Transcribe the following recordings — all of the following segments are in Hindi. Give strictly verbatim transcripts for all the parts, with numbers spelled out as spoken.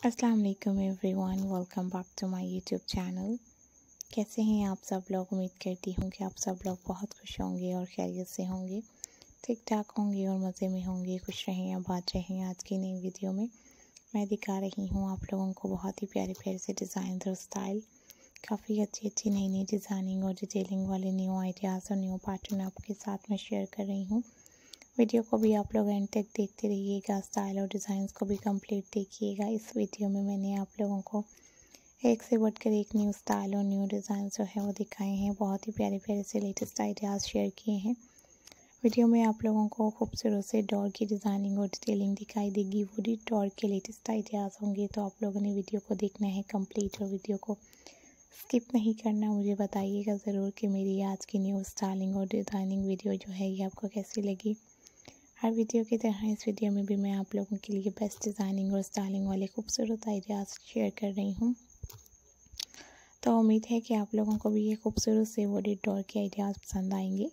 अस्सलाम वालेकुम everyone, welcome back to my YouTube channel. कैसे हैं आप सब लोग? उम्मीद करती हूँ कि आप सब लोग बहुत खुश होंगे और खैरियत से होंगे, ठीक ठाक होंगे और मज़े में होंगे। खुश रहें, आबाद रहें। आज की नई वीडियो में मैं दिखा रही हूँ आप लोगों को बहुत ही प्यारे प्यारे से डिज़ाइन और स्टाइल, काफ़ी अच्छी अच्छी नई नई डिज़ाइनिंग और डिटेलिंग वाले न्यू आइडियाज़ और न्यू पैटर्न आपके साथ में शेयर कर रही हूँ। वीडियो को भी आप लोग एंड तक देखते रहिएगा, स्टाइल और डिज़ाइंस को भी कंप्लीट देखिएगा। इस वीडियो में मैंने आप लोगों को एक से बढ़कर एक न्यू स्टाइल और न्यू डिज़ाइन जो है वो दिखाए हैं। बहुत ही प्यारे प्यारे से लेटेस्ट आइडियाज़ शेयर किए हैं। वीडियो में आप लोगों को खूबसूरत से डोर की डिज़ाइनिंग और डिटेलिंग दिखाई देगी। वुडी डोर के लेटेस्ट आइडियाज़ होंगे, तो आप लोगों ने वीडियो को देखना है कंप्लीट और वीडियो को स्किप नहीं करना। मुझे बताइएगा ज़रूर कि मेरी आज की न्यू स्टाइलिंग और डिज़ाइनिंग वीडियो जो है ये आपको कैसी लगी। हर वीडियो की तरह इस वीडियो में भी मैं आप लोगों के लिए बेस्ट डिज़ाइनिंग और स्टाइलिंग वाले खूबसूरत आइडियाज़ शेयर कर रही हूँ। तो उम्मीद है कि आप लोगों को भी ये खूबसूरत से वुडेड डोर के आइडियाज़ पसंद आएंगे।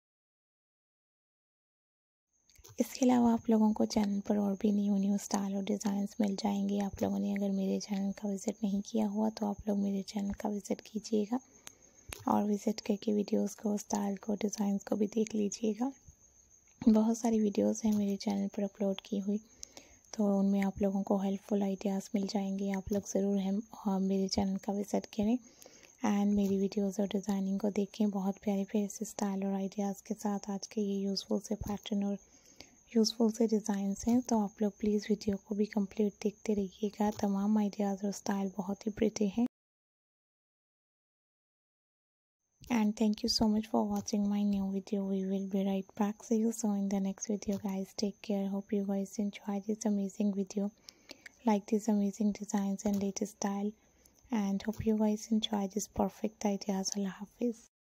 इसके अलावा आप लोगों को चैनल पर और भी न्यू न्यू स्टाइल और डिज़ाइंस मिल जाएंगे। आप लोगों ने अगर मेरे चैनल का विज़िट नहीं किया हुआ तो आप लोग मेरे चैनल का विज़िट कीजिएगा और विज़िट करके वीडियोज़ को, स्टाइल को, डिज़ाइंस को भी देख लीजिएगा। बहुत सारी वीडियोस हैं मेरे चैनल पर अपलोड की हुई, तो उनमें आप लोगों को हेल्पफुल आइडियाज़ मिल जाएंगे। आप लोग ज़रूर हम मेरे चैनल का विज़िट करें एंड मेरी वीडियोस और डिज़ाइनिंग को देखें। बहुत प्यारे प्यारे से स्टाइल और आइडियाज़ के साथ आज के ये यूज़फुल से पैटर्न और यूज़फुल से डिज़ाइंस हैं, तो आप लोग प्लीज़ वीडियो को भी कंप्लीट देखते रहिएगा। तमाम आइडियाज़ और स्टाइल बहुत ही प्रिटी हैं। And thank you so much for watching my new video. We will be right back. See you soon in the next video, guys. Take care. Hope you guys enjoy this amazing video, like these amazing designs and latest style, and hope you guys enjoy this perfect ideas. Allah Hafiz.